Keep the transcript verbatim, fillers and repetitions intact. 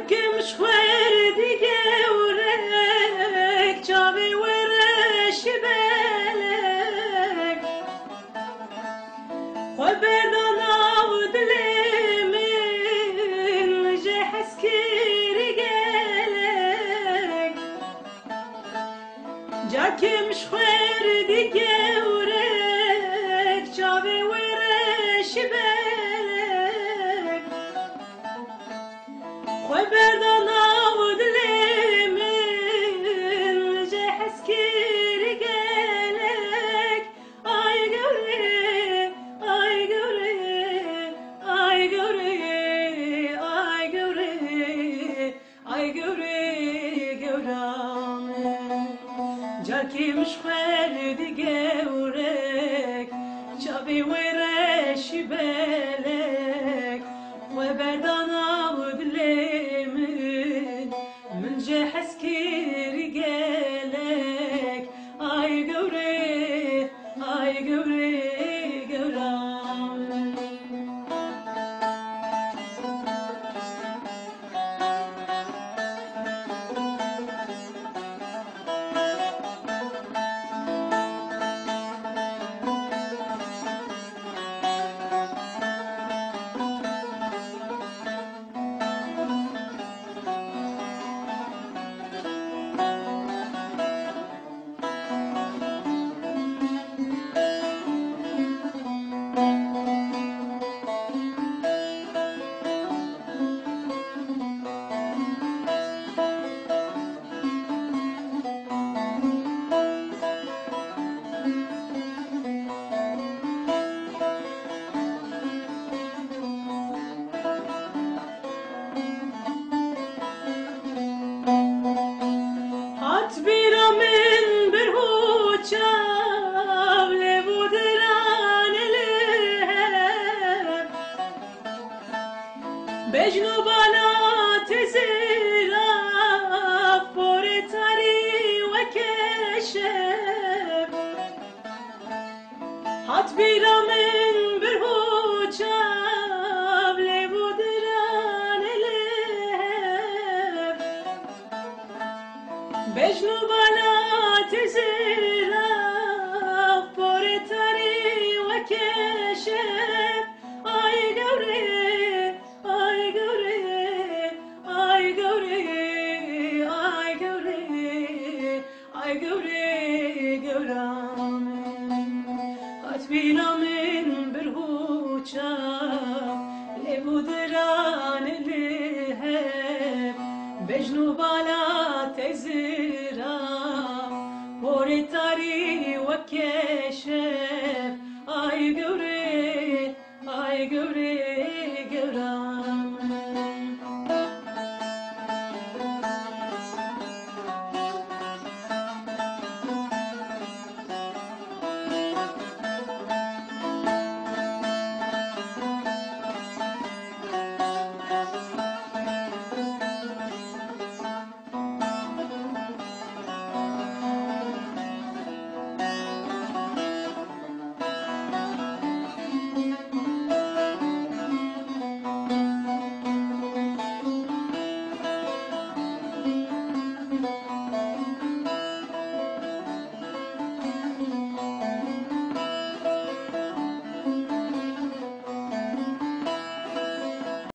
جاكم شخير ديجي وريك جابي ورش بالك وبدنا ودلي من جحس كيري قالك جاكم شخير ديجي وريك جابي ورش بالك وبدنا ودلي من جحس كيري قالك اي قولي اي قولي اي قولي اي قولي اي قولي قولام جاكي مش خير دقورك شابي ورش بالك وبدنا ودلي من من جحس كيري قالك اي قوري اي قوري قورام هات بينا من برهوچا لبودران الهب بجنو بانا تزيلا فورتاري وكشف هات بينا من برهوچا لبودران الهب بجنو بانا تزيلا فورتاري وكشف اي قوري اي قوري اي قوري اي قوري اي قوري قورام هات بينا من برهوچا لبودران الهب بجنو بالا